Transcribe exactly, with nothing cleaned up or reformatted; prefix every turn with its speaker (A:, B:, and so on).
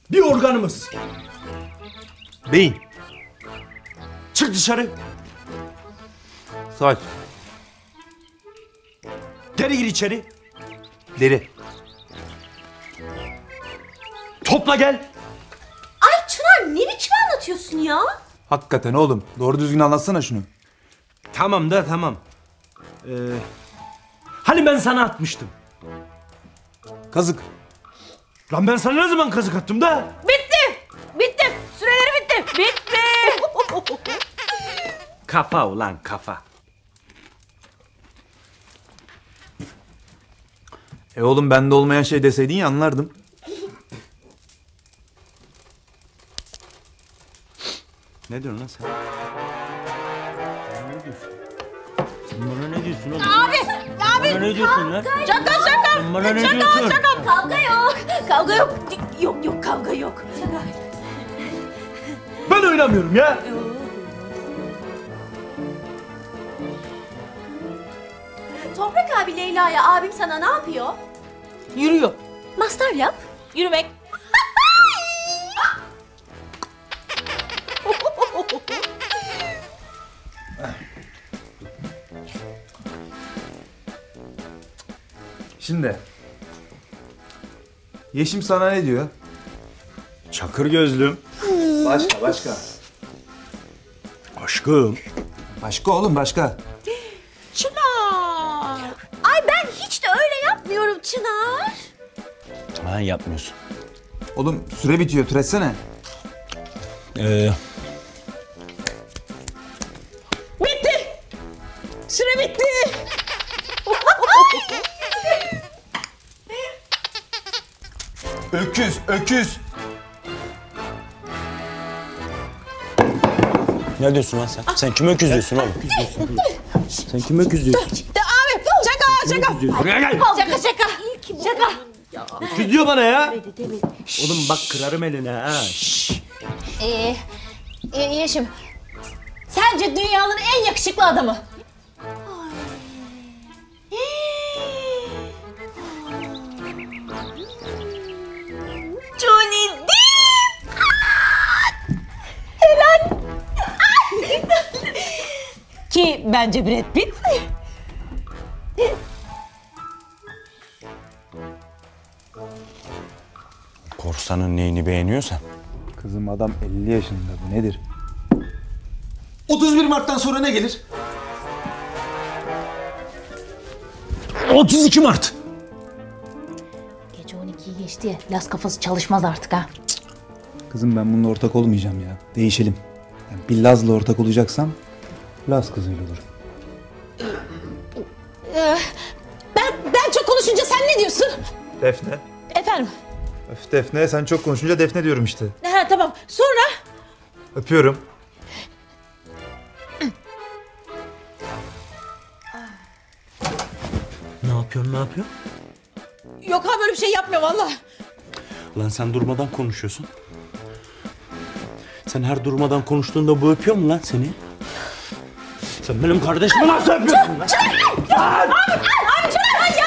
A: bir organımız.
B: Beyin.
A: Çık dışarı.
B: Saç.
A: Geri gir içeri.
B: Deri.
A: Topla gel.
C: Ay Çınar, ne biçim anlatıyorsun ya?
D: Hakikaten oğlum. Doğru düzgün anlatsana şunu.
A: Tamam da tamam. Ee, hani ben sana atmıştım.
D: Kazık.
A: Lan ben sana ne zaman kazık attım da?
C: Bitti. Bitti. Süreleri bitti. Bitti.
A: Kafa ulan kafa.
D: E oğlum bende olmayan şey deseydin ya anlardım.
A: Ne diyorsun lan sen? Ne diyorsun? Sen bana ne diyorsun oğlum?
C: Abi. Abi.
A: Bana ne diyorsun lan?
C: Şaka şaka.
A: Sen bana ne
C: şaka,
A: diyorsun?
C: Şaka Kavga yok. Kavga yok. Yok yok kavga yok. Şaka.
A: Ben oynamıyorum ya.
C: Toprak abi Leyla'ya abim sana ne yapıyor?
E: Yürüyor.
C: Mastar yap.
E: Yürümek.
D: Şimdi. Yeşim sana ne diyor?
A: Çakır gözlüm.
D: Başka başka.
A: Aşkım.
D: Başka oğlum başka.
E: Çınar.
C: Ay ben hiç de öyle yapmıyorum Çınar.
A: Ha yapmıyorsun.
D: Oğlum süre bitiyor türetsene.
A: Ee,
E: Bitti. Süre bitti.
D: Öküz öküz.
A: ne diyorsun lan sen? Sen kime öküz diyorsun oğlum? Sen kime öküz diyorsun?
E: De abi. Şaka şaka.
A: Buraya gel.
C: Şaka şaka. Şaka.
A: Öküz diyor bana ya. Oğlum bak kırarım eline ha.
E: Ee, e, Yeşim. Sence dünyanın en yakışıklı adamı?
C: Johnny Depp. Helal.
E: Ki bence Brad Pitt.
A: Korsanın neyini beğeniyorsan.
D: Kızım adam elli yaşında bu nedir? otuz bir Mart'tan sonra ne gelir?
A: otuz iki Mart.
E: Gece on ikiyi geçti ya. Las kafası çalışmaz artık ha.
D: Kızım ben bununla ortak olmayacağım ya. Değişelim. Yani bir Laz'la ortak olacaksam Laz kızıyla olur.
E: Ee, ben ben çok konuşunca sen ne diyorsun?
D: Defne.
E: Efendim?
D: Öf Defne sen çok konuşunca Defne diyorum işte.
E: Ha tamam. Sonra?
D: Öpüyorum.
A: Ne yapıyorsun ne yapıyorsun?
E: Yok ha böyle bir şey yapmıyor vallahi.
A: Lan sen durmadan konuşuyorsun. Sen her durmadan konuştuğunda bu öpüyor mu lan seni? Sen benim kardeşimi nasıl öpüyorsun lan?
E: Abi, abi Çınar ya